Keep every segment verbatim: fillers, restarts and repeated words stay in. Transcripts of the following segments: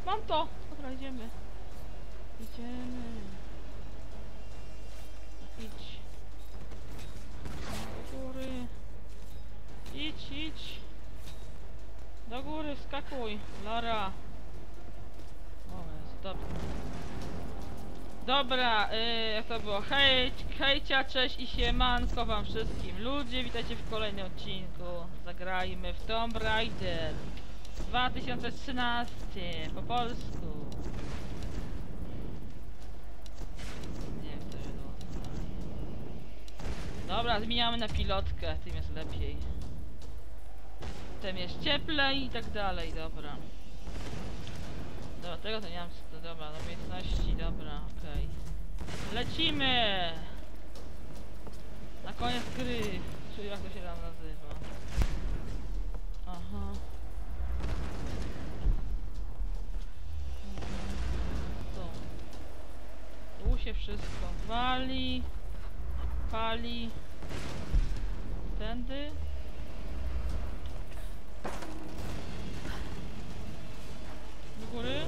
Mam to! Dobra, idziemy. Idziemy. Idź. Do góry. Idź, idź. Do góry, skakuj. Lara. O, jest dobrze. Dobra, yy, jak to było? Hej, hejcia, cześć i siemanko wam wszystkim. Ludzie, witajcie w kolejnym odcinku. Zagrajmy w Tomb Raider dwa tysiące trzynaście po polsku. Nie wiem, co się było. Dobra, zmieniamy na pilotkę, tym jest lepiej. Tym jest cieplej i tak dalej, dobra. Dobra, tego to nie mam, to dobra, do umiejętności, dobra, okej. Okay. Lecimy! Na koniec gry, czy jak to się tam nazywa. Aha. Co? Tu się wszystko wali, pali. Tędy. Do góry?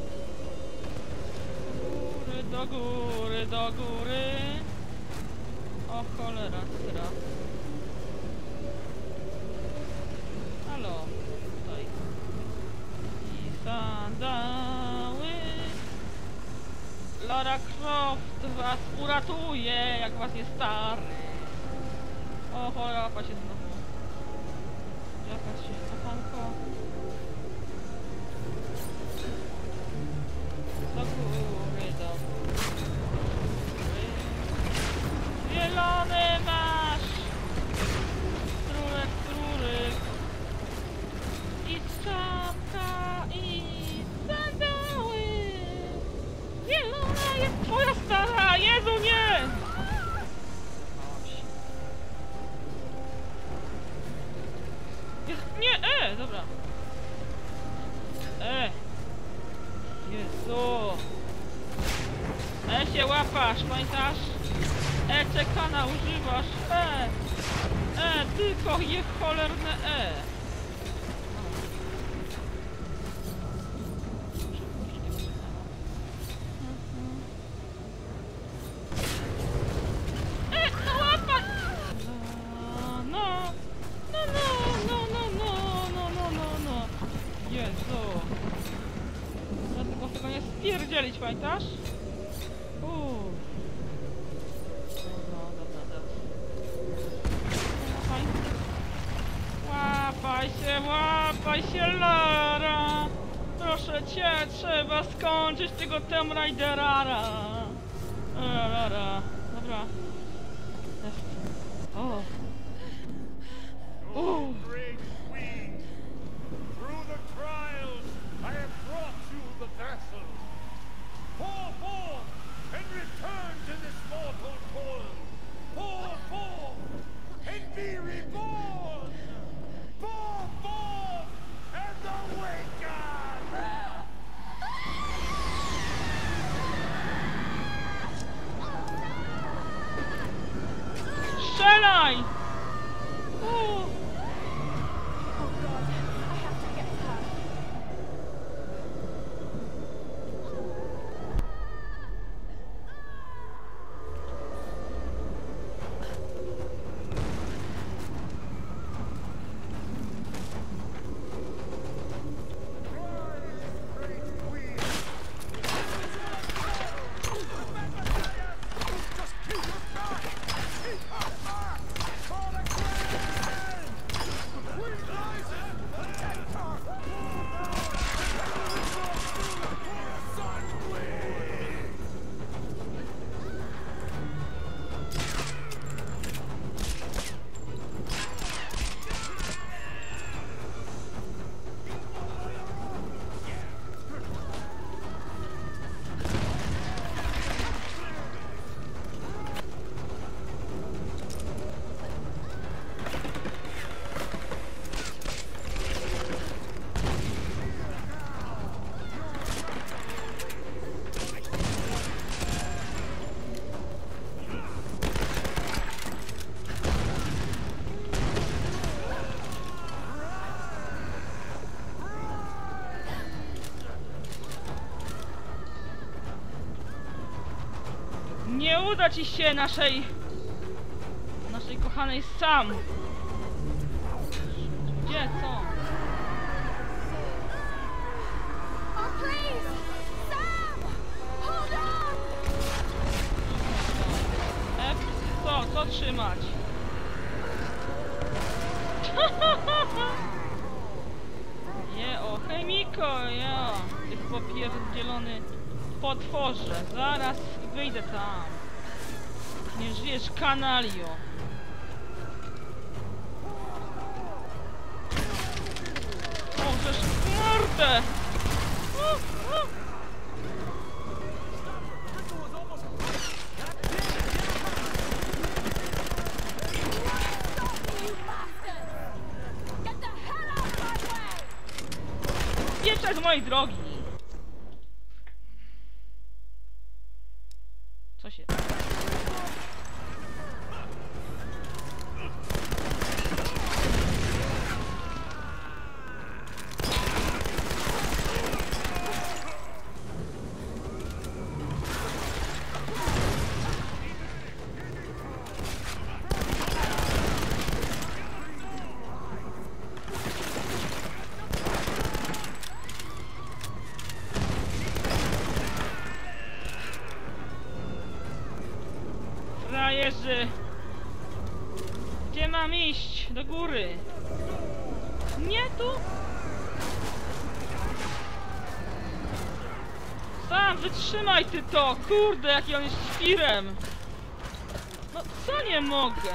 Do góry, do góry. O cholera, strach. Halo, tutaj. I sandały. Lara Croft was uratuje, jak was jest stary. O cholera, łapa się znowu. Jakaś się, kochanko. Do góry, do góry. Zielony masz! Strurek, strurek. I czapka, i sandały. Zielona jest twoja stara! Jezu, nie! Jest, nie, e, dobra. E. Jezu! E się łapasz, pamiętasz? E czekana używasz, e! E, tylko je cholerne e! E, no łapać! No, no, no, no, no, no, no, no, no, no. Jezu! Ja tylko tego nie spierdzielić, pamiętasz? Uuu. No, dobra, dobra. Łapaj. Łapaj się, łapaj się, Lara! Proszę cię, trzeba skończyć tego Tomb Raidera. E, Lara. Dobra. Jest. O. Uuu. Pour forth and return to this mortal coil. Pour forth and be reborn. Pour forth and awaken. Strzelaj! Uuu. Nie uda ci się naszej... naszej kochanej Sam. Gdzie? Co? Oh, please! Sam! Hold on! F, co? Co trzymać? Je, o, chemiko, ja. Ty popierdzielony potworze. Zaraz wyjdę tam. Nie żyjesz, kanalio. O, żeż w mordę! U, u. You bastard! Get the hell out of my way! Pieprzaj z mojej drogi! Co się... Frajerzy! Gdzie mam iść? Do góry! Nie tu? Sam wytrzymaj ty to! Kurde, jaki on jest świrem! No co nie mogę?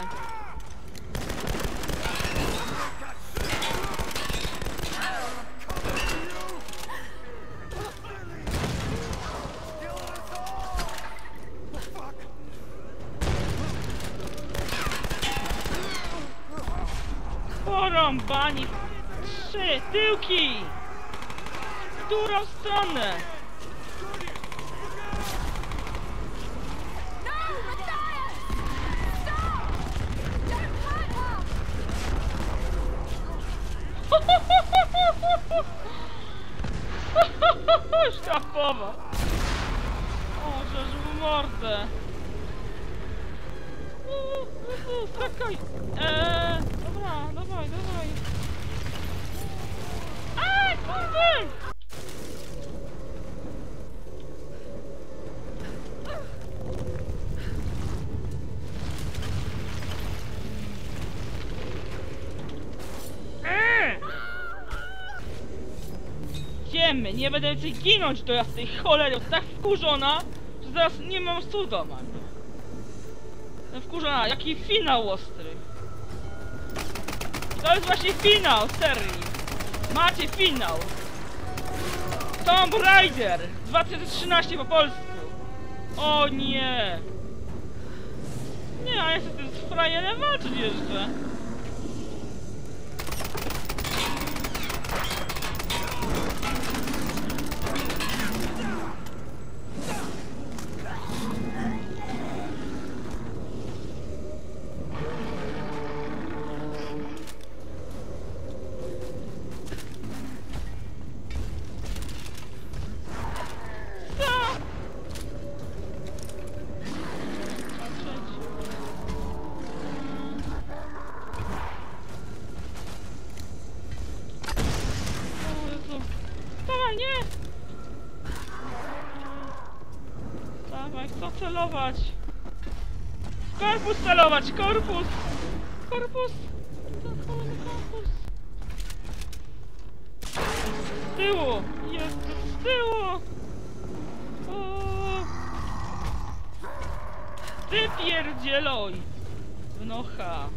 Porąbani! Trzy tyłki! W którą stronę? No, Matthias! Stop! Don't hurt her! Szkapowa! O, żeż w mordę! Uuu, uuu, skakaj! Eee, dobra, dawaj, dawaj! Aj, kurde! Eee! Idziemy, nie będę więcej ginąć do jasnej cholery, jest tak wkurzona, że zaraz nie mam stół doma. Jestem wkurzona, jaki finał ostry. To jest właśnie finał, serii. Macie finał. Tomb Raider dwa tysiące trzynaście po polsku. O nie. Nie, a ja chcę z tym frajerem walczyć jeszcze. Nie! Dawaj, kto celować? W korpus celować! Korpus! Korpus! Zachowy korpus! Z tyłu! Jest z tyłu! O! Ty pierdzieloj! Wnocha!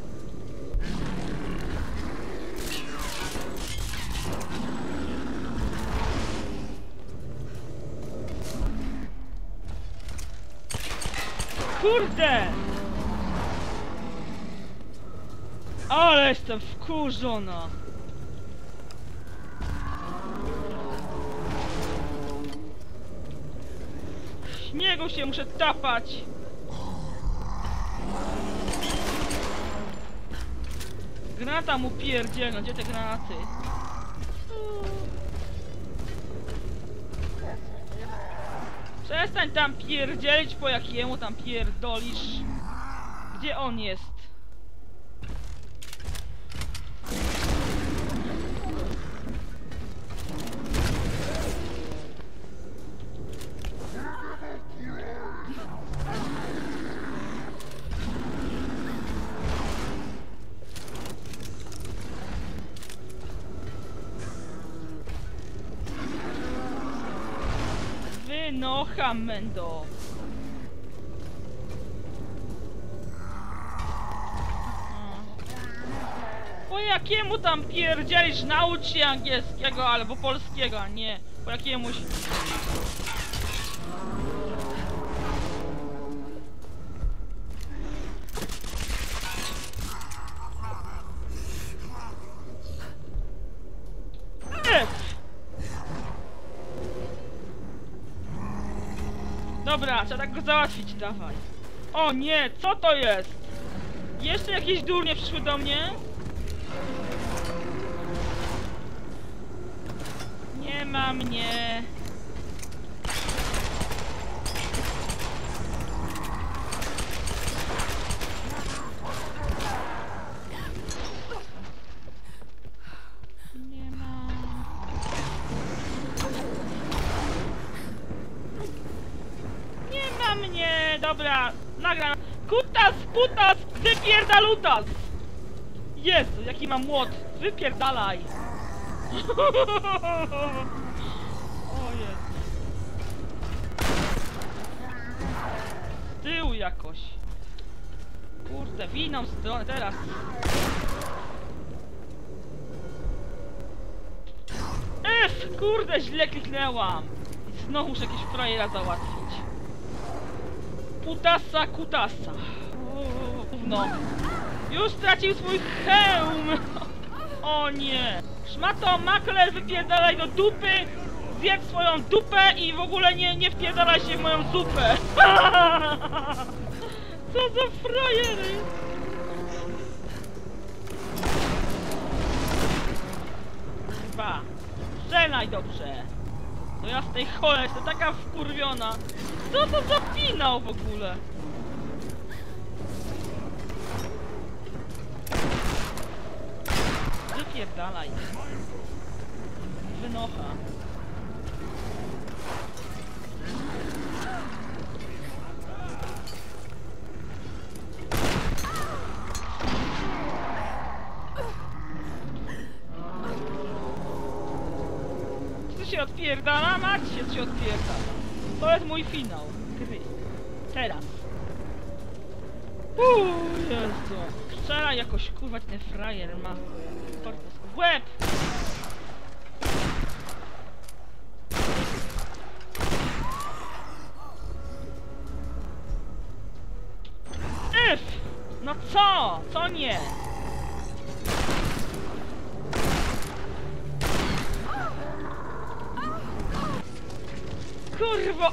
Kurde! Ale jestem wkurzona! W śniegu się muszę tapać! Granata mu pierdzielno, gdzie te granaty? Przestań tam pierdzielić, po jakiemu tam pierdolisz. Gdzie on jest? Wynocha, mendo. Po jakiemu tam pierdzielisz? Naucz się angielskiego albo polskiego, a nie po jakiemuś... F. Dobra, trzeba tak go załatwić, dawaj. O nie, co to jest? Jeszcze jakieś durnie przyszły do mnie? Nie ma mnie. Nie ma. Nie ma mnie. Dobra, nagram. Kutas, kutas, wypierdalutas. Jezu, jaki mam młot. Wypierdalaj. O Jezu. Z tyłu jakoś. Kurde, w inną stronę teraz. F! Kurde, źle kliknęłam. I znowu muszę jakiegoś frajera załatwić. Putasa, kutasa. O, gówno. Już stracił swój hełm. O nie. Szmato, makler, wypierdalaj do dupy. Zjedz swoją dupę i w ogóle nie, nie wpierdalaj się w moją zupę. Co za frajery. Chyba. Strzelaj dobrze. To ja z tej cholery jestem taka wkurwiona. Co to za finał w ogóle? Wypierdalaj. Wynocha. Co się odpierdala? Macie się odpierdala. To jest mój finał gry. Teraz. Uuu, Jezu. Strzela jakoś, kurwa, ten frajer ma. W łeb! F! No co? Co nie? Kurwo!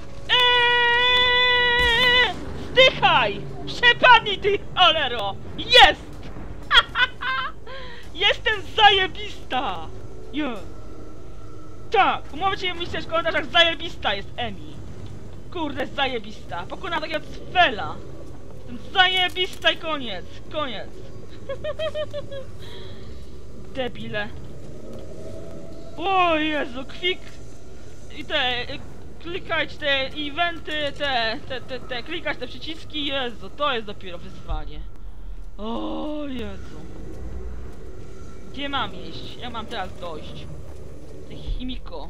Eee! Zdychaj! Przepadnij ty, cholero! Jest! Jestem zajebista! Yeah. Tak! Umówcie mi się w komentarzach, zajebista jest Emi. Kurde, zajebista. Pokonam takiego cwela. Jestem zajebista i koniec. Koniec. Debile. O Jezu, kwik. I te... Klikać te eventy, te, te, te, te, klikać te przyciski, Jezu, to jest dopiero wyzwanie. O Jezu. Gdzie mam iść? Jak mam teraz dojść? Ty chimiko.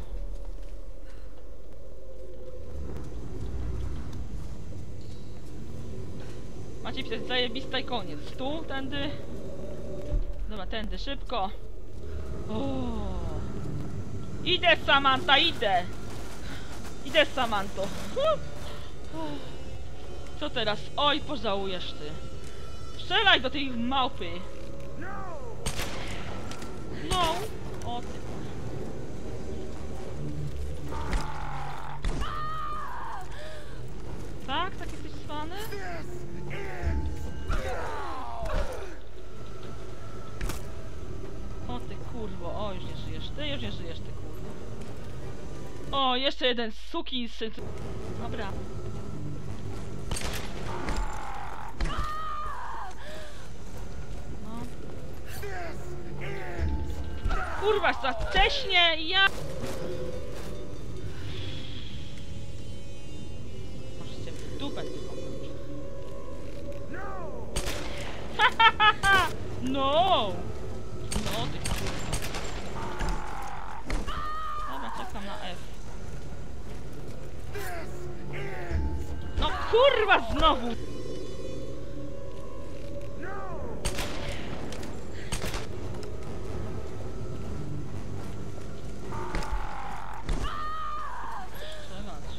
Macie pisać zajebista i koniec. Tu, tędy. Dobra, tędy, szybko. O. Idę, Samantha, idę. Idę, Samanto. Co teraz? Oj, pożałujesz ty. Strzelaj do tej małpy. No. O ty. Tak? Tak jesteś cwany? O ty kurwo. O, już nie żyjesz ty, już nie żyjesz ty kurwo. No, jeszcze jeden sukinsyn. Dobra. No. Kurwa, za wcześnie i ja... Możecie w dupę tylko. No! No, ty kurwa. Dobra, czekam na F. No kurwa znowu! Strzelać.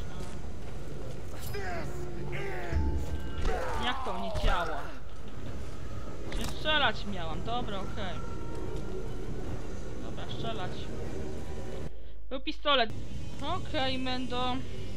Jak to nie działa? Czy strzelać miałam? Dobra, okej. Okay. Dobra, strzelać. Był pistolet. Okej, okay, Mendo.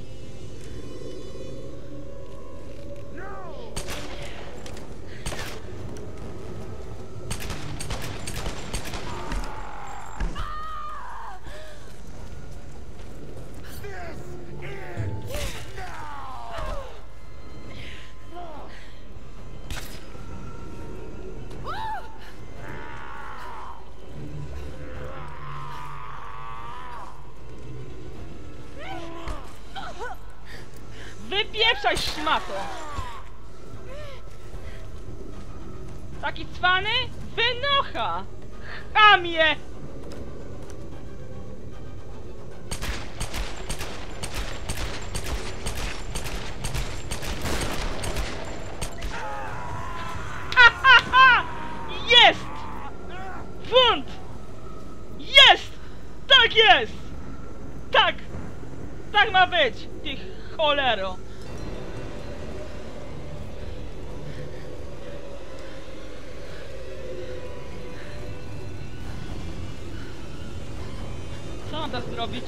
Wypieprzaj, szmato! Taki cwany? Wynocha! Chamie! Ha, ha, ha! Jest! Wund! Jest! Tak jest! Tak! Tak ma być! Ty cholero! Co mam teraz zrobić?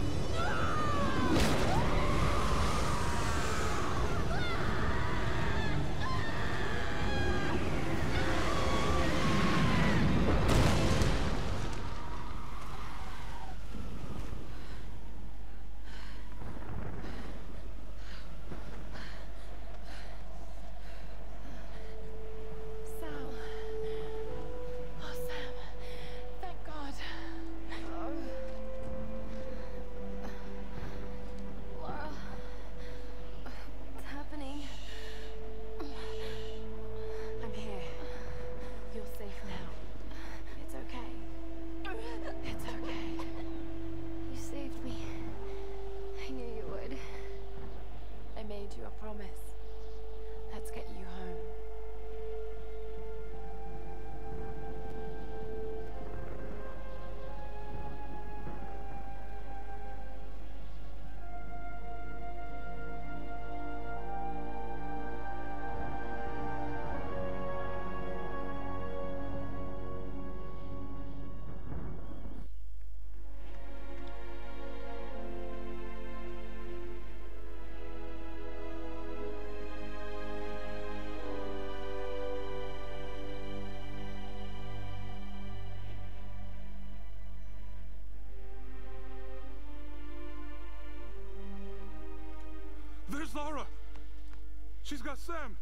There's Lara! She's got Sam!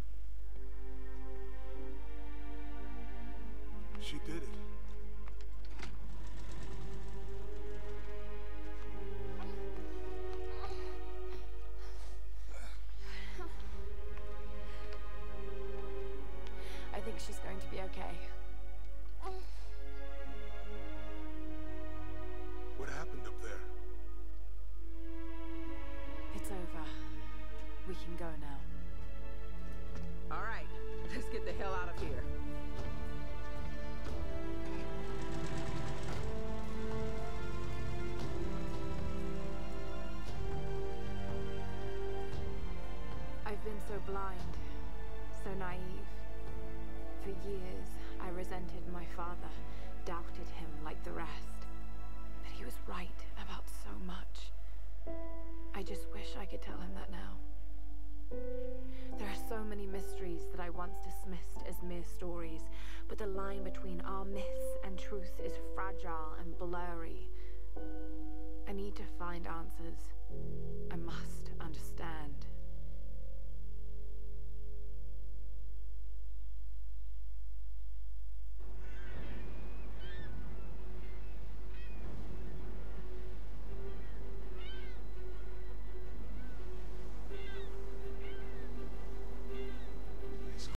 She did it. I think she's going to be okay. What happened up there? It's over. We can go now. All right, let's get the hell out of here. I've been so blind, so naive. For years, I resented my father, doubted him like the rest. But he was right about so much. I just wish I could tell him that now. There are so many mysteries that I once dismissed as mere stories, but the line between our myths and truth is fragile and blurry. I need to find answers.